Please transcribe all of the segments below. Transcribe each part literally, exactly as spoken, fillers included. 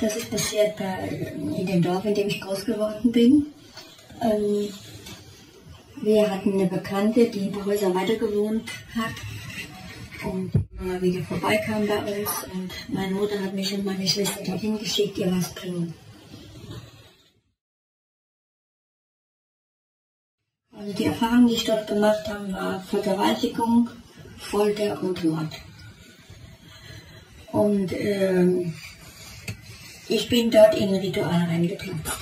Das ist passiert bei, in dem Dorf, in dem ich groß geworden bin. Ähm, wir hatten eine Bekannte, die ein paar Häuser weiter gewohnt hat und immer wieder vorbeikam bei uns. Und meine Mutter hat mich und meine Schwester dorthin geschickt, ihr was bringen. Also die Erfahrung, die ich dort gemacht habe, war Vergewaltigung, Folter und Mord. Und ähm, ich bin dort in ein Ritual reingeplatzt.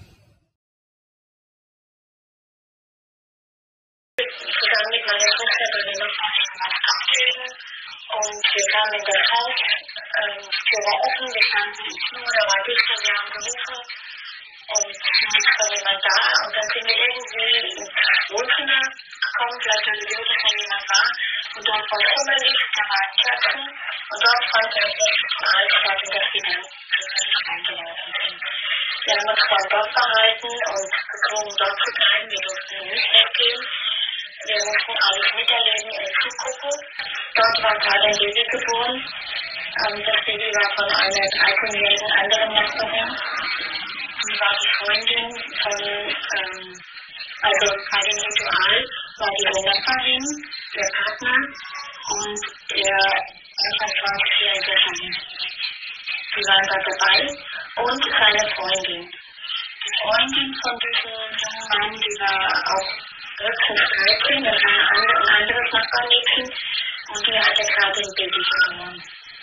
Zusammen mit meiner Tochter bin ich noch was abgeben und wir kamen in das Haus, ähm, Tür war offen, wir standen im Flur, da war dicht und wir haben gerufen und nichts war jemand da und dann sind wir irgendwie ins Wohnzimmer gekommen, vielleicht haben wir gehört, dass da jemand war und dort war schummelig, da waren Kerzen und dort fand er das Ritual statt und das wir dann reingelaufen sind. Wir haben uns dann dort verhalten und gezwungen dort zu bleiben, wir durften nicht weggehen. Wir mussten alles miterleben und zugucken. Dort war gerade ein Baby geboren. Ähm, das Baby war von einer dreizehnjährigen anderen Nachbarin. Die war die Freundin von, ähm, also bei dem Ritual war die Nachbarin, der Partner und der Anfang zwanzigjährige Mann. Die waren da dabei und seine Freundin. Die Freundin von diesem jungen Mann, die war auch höchstens dreizehn, das war ein, andere, ein anderes Nachbarmädchen und die hatte gerade ein Baby geboren.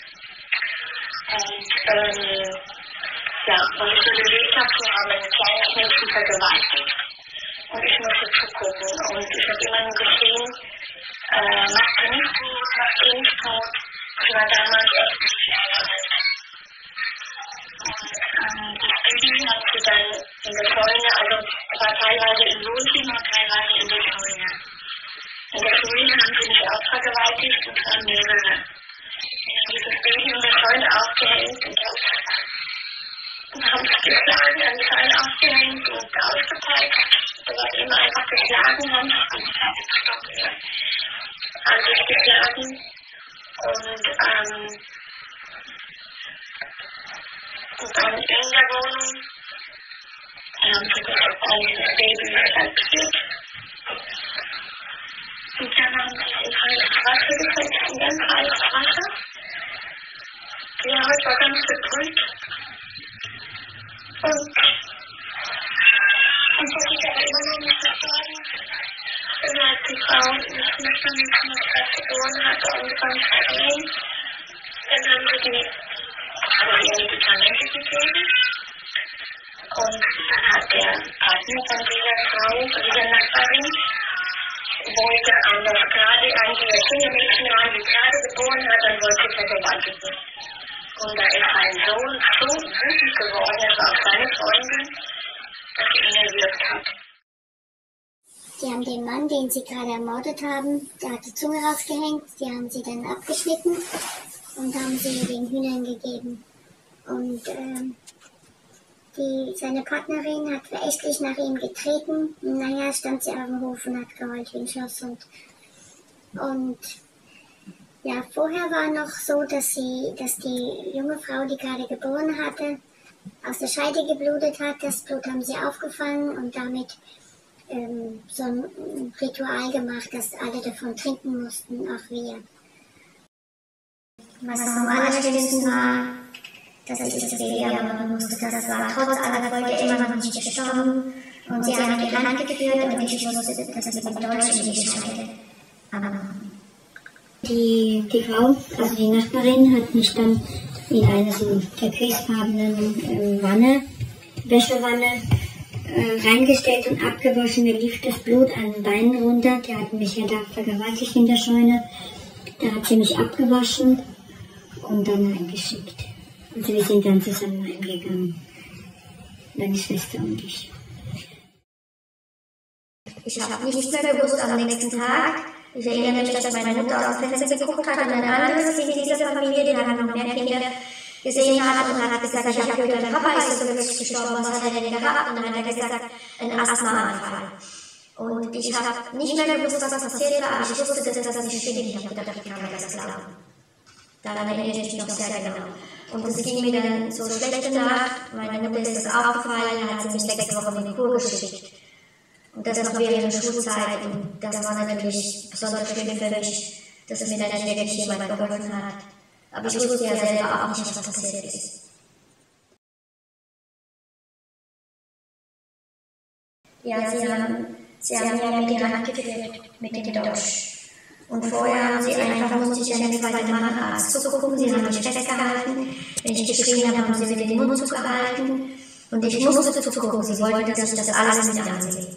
Und ähm, ja, was ich so gelebt habe, wir haben ein kleines Mädchen vergewaltigt und ich musste zugucken und ich habe immer nur geschrien, äh, mach dir nicht tot, mach dir nicht tot. Ich war damals echt nicht Jahre alt. Und ähm, das Baby haben sie dann in der Scheune, also es war teilweise im Wohnzimmer und teilweise in der Scheune. In der Scheune haben sie mich auch vergewaltigt und zwar mehrere. Sie haben dieses Baby in der Scheune aufgehängt und, aus, und haben es geschlagen, an die Scheune aufgehängt und ausgepeitscht. Da war immer einfach geschlagen, haben sie haben sich geschlagen und ähm, und dann in der Wohnung haben sie das Baby adoptiert. Und dann haben sie es in heißes Wasser gesetzt, in ganz heißes Wasser. Die Haut war ganz gebrüht. Und, und das ist aber immer noch nicht gestorben. Dann hat die Frau nicht mehr von dem Kind geboren, hat angefangen zu drehen. Dann haben sie die haben ihr Medikamente gegeben und dann hat der Partner von dieser Frau, von dieser Nachbarin, wollte an das gerade an die Kindermädchen ran, die gerade geboren hat, dann wollte sie vergewaltigen. Und da ist mein Sohn so wütend geworden, es war auch seine Freundin, dass sie ihn erwürgt hat. Die haben den Mann, den sie gerade ermordet haben, der hat die Zunge rausgehängt, die haben sie dann abgeschnitten und haben sie den Hühnern gegeben. Und ähm, die, seine Partnerin hat verächtlich nach ihm getreten. Naja, stand sie auf dem Hof und hat geheult wie ein Schlosshund. Und ja, vorher war noch so, dass sie, dass die junge Frau, die gerade geboren hatte, aus der Scheide geblutet hat. Das Blut haben sie aufgefangen und damit ähm, so ein Ritual gemacht, dass alle davon trinken mussten, auch wir. Was am allerschlimmsten war, dass ich das Baby ermorden musste. Das war trotz aller Freude immer noch nicht gestorben. Und sie haben die Hand geführt und ich wusste, dass sie mit Deutsch in die Scheide abmachen. Die, die Frau, also die Nachbarin, hat mich dann in eine so türkisfarbenen äh, Wanne, Wäschewanne, äh, reingestellt und abgewaschen. Mir lief das Blut an den Beinen runter. Die hatten mich ja da vergewaltigt in der Scheune. Da hat sie mich abgewaschen und dann heimgeschickt. Also wir sind dann zusammen heimgegangen, meine Schwester und ich. Ich habe nichts mehr gewusst am nächsten Tag. Ich erinnere mich, dass meine Mutter aus dem Fenster geguckt hat und ein anderes Kind dieser Familie, der dann noch mehr Kinder gesehen hat und hat gesagt, ich habe gehört, der Papa ist so wirklich gestorben, was hat er denn gehabt? Und dann hat er gesagt, ein Asthmaanfall. Und ich habe nicht mehr gewusst, was passiert war, aber ich wusste, dass das nicht stimmt. Ich habe gedacht, wie kann man das glauben? Daran erinnere ich mich noch sehr genau. Und es ging mir dann so schlecht danach. Meine Mutter ist das aufgefallen, hat sie mich sechs Wochen in die Kur geschickt. Und das noch während der Schulzeit. Und das war natürlich besonders schlimm für mich, dass mir dann nicht wirklich jemand geholfen hat. Aber ich wusste ja selber auch nicht, was passiert ist. Ja, sie haben, sie haben ja mit der Hand geführt, mit dem Dosch. Und vorher haben sie einfach, musste ich ja nichts weiter machen, als zugucken. Sie haben mich festgehalten. Wenn ich geschrien habe, haben sie mir den Mund zugehalten. Und ich musste zugucken. Sie wollten, dass ich das alles mit ansehe.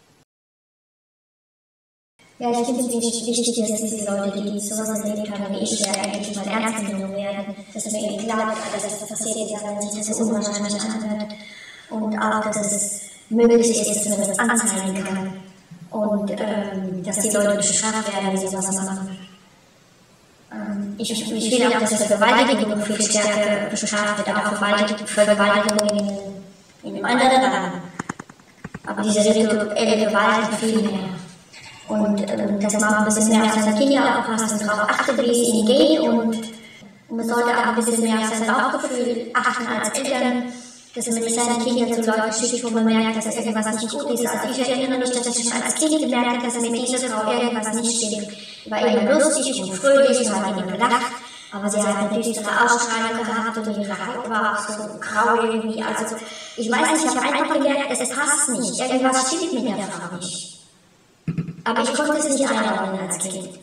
Ja, ich finde es wichtig, dass diese Leute, die sowas erlebt haben, wie ich, ja eigentlich mal ernst genommen werden. Dass man ihnen glaubt, dass das passiert ist, aber nicht, dass es unwahrscheinlich anhört. Und auch, dass es möglich ist, dass man das anzeigen kann. Und ähm, dass die Leute bestraft werden, die sowas machen. Ähm, ich, ich will auch, dass Vergewaltigung viel stärker bestraft wird, auch Vergewaltigung in, in einem anderen Land. Aber diese rituelle Gewalt viel mehr. Und ähm, dass man ein bisschen mehr auf seine Kinder aufpasst und darauf achtet, wie es ihnen geht. Und, und man sollte auch ein bisschen mehr auf sein Bauchgefühl achten als Eltern. Dass man nicht seine Kinder zu Leuten schickt, wo man merkt, dass irgendwas nicht gut ist. Also ich erinnere mich, dass ich schon als Kind gemerkt habe, dass mit dieser Frau irgendwas nicht stimmt. Die war immer lustig und fröhlich und hat immer gelacht. Aber sie hat natürlich so eine Ausstrahlung gehabt und ihre Haut war auch so grau irgendwie. Also ich weiß nicht, ich habe einfach gemerkt, es passt nicht. Irgendwas stimmt mit der Frau nicht. Aber ich konnte es nicht einordnen als Kind.